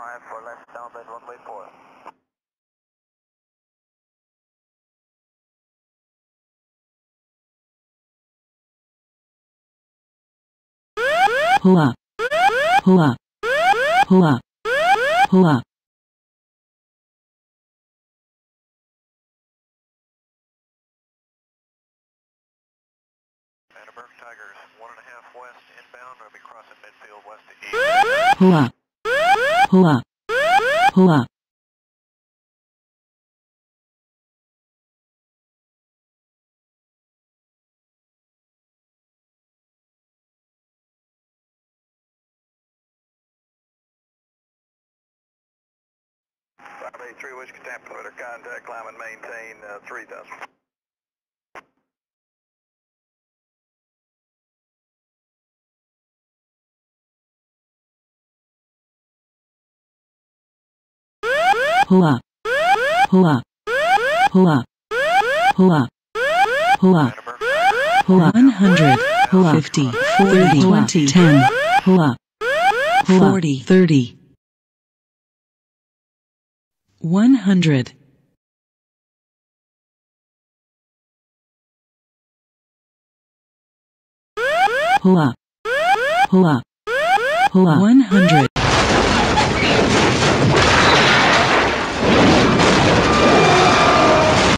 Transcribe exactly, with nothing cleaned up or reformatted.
five for left down bed runway four. Hua, hua, hua, hua. Vandenberg Tigers, one and a half west inbound, we'll be crossing midfield west to east. Hua, hua, hua. five eight three Whiskey Tampa, with contact, climb and maintain uh, three thousand. Hua, hua, hua, hua, hua, hua. One hundred, hua, fifty, forty, twenty, ten, hua, hua, forty, thirty. One hundred. Hua, hua, hua. One hundred.